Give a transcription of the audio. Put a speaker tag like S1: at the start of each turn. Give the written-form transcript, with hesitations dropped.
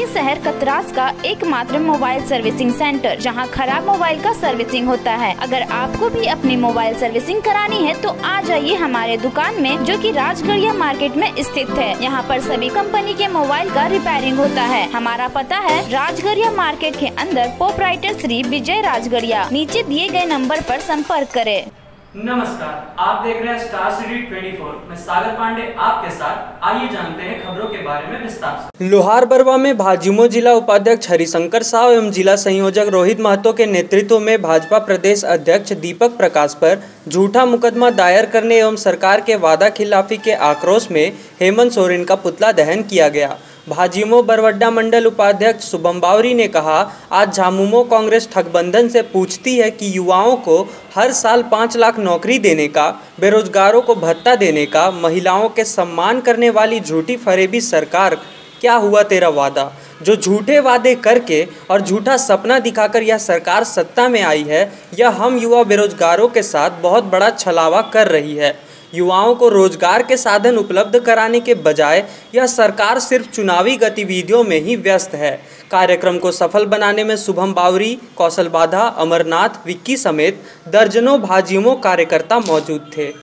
S1: स्थानीय शहर कतरास का एकमात्र मोबाइल सर्विसिंग सेंटर, जहां खराब मोबाइल का सर्विसिंग होता है। अगर आपको भी अपनी मोबाइल सर्विसिंग करानी है तो आ जाइए हमारे दुकान में, जो कि राजगढ़िया मार्केट में स्थित है। यहाँ पर सभी कंपनी के मोबाइल का रिपेयरिंग होता है। हमारा पता है राजगढ़िया मार्केट के अंदर, प्रोप्राइटर श्री विजय राजगढ़िया। नीचे दिए गए नंबर पर संपर्क करें।
S2: नमस्कार, आप देख रहे हैं स्टार सिटी 24। मैं सागर पांडे आपके साथ। आइए जानते हैं खबरों के बारे में विस्तार से।
S3: लोहारबरवा में भाजयुमो जिला उपाध्यक्ष हरिशंकर साव एवं जिला संयोजक रोहित महतो के नेतृत्व में भाजपा प्रदेश अध्यक्ष दीपक प्रकाश पर झूठा मुकदमा दायर करने एवं सरकार के वादा खिलाफी के आक्रोश में हेमंत सोरेन का पुतला दहन किया गया। भाजयुमो बरवड्डा मंडल उपाध्यक्ष शुभम बावरी ने कहा, आज झामुमो कांग्रेस ठगबंधन से पूछती है कि युवाओं को हर साल 5 लाख नौकरी देने का, बेरोजगारों को भत्ता देने का, महिलाओं के सम्मान करने वाली झूठी फरेबी सरकार, क्या हुआ तेरा वादा? जो झूठे वादे करके और झूठा सपना दिखाकर यह सरकार सत्ता में आई है, यह हम युवा बेरोजगारों के साथ बहुत बड़ा छलावा कर रही है। युवाओं को रोजगार के साधन उपलब्ध कराने के बजाय यह सरकार सिर्फ चुनावी गतिविधियों में ही व्यस्त है। कार्यक्रम को सफल बनाने में शुभम बावरी, कौशल बाधा, अमरनाथ, विक्की समेत दर्जनों भाजयुमो कार्यकर्ता मौजूद थे।